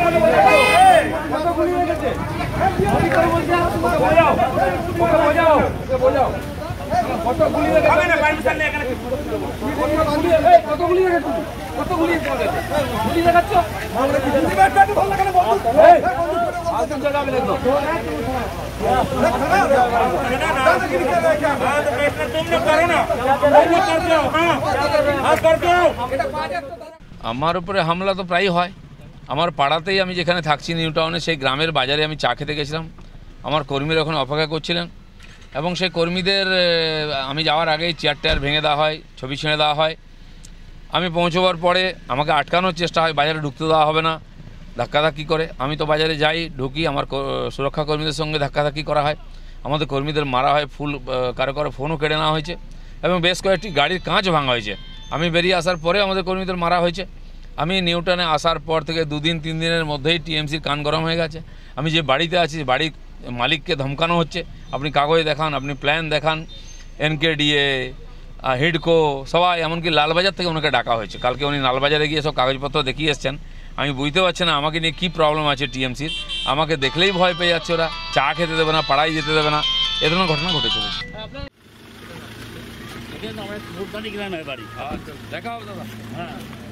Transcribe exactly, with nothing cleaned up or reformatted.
আমার উপরে হামলা তো প্রায় হয়। আমার পাড়াতেই আমি যেখানে থাকছি নিউ টাউনে সেই গ্রামের বাজারে আমি চা খেতে গেছিলাম। আমার কর্মীরা ওখানে অপেক্ষা করছিলেন এবং সেই কর্মীদের আমি যাওয়ার আগেই চেয়ার টেয়ার ভেঙে দেওয়া হয়, ছবি ছিঁড়ে দেওয়া হয়। আমি পৌঁছবার পরে আমাকে আটকানোর চেষ্টা হয়, বাজারে ঢুকতে দেওয়া হবে না, ধাক্কাধাক্কি করে। আমি তো বাজারে যাই, ঢুকি, আমার সুরক্ষা কর্মীদের সঙ্গে ধাক্কাধাক্কি করা হয়, আমাদের কর্মীদের মারা হয়, ফুল কারো কারো ফোনও কেড়ে নেওয়া হয়েছে এবং বেশ কয়েকটি গাড়ির কাঁচ ভাঙা হয়েছে। আমি বেরিয়ে আসার পরে আমাদের কর্মীদের মারা হয়েছে। আমি নিউটাউনে আসার পর থেকে দুদিন তিন দিনের মধ্যেই টিএমসির কান গরম হয়ে গেছে। আমি যে বাড়িতে আছি বাড়ির মালিককে ধমকানো হচ্ছে, আপনি কাগজ দেখান, আপনি প্ল্যান দেখান। এনকেডিএ, হিডকো, সবাই, এমনকি লালবাজার থেকে ওনাকে ডাকা হয়েছে। কালকে উনি লালবাজারে গিয়ে সব কাগজপত্র দেখিয়ে এসছেন। আমি বুঝতে পারছি না আমাকে নিয়ে কী প্রবলেম আছে টিএমসির। আমাকে দেখলেই ভয় পেয়ে যাচ্ছে ওরা, চা খেতে দেবে না, পাড়ায় যেতে দেবে না, এ ধরনের ঘটনা ঘটে চলেছে। দেখা হবে দাদা। হ্যাঁ।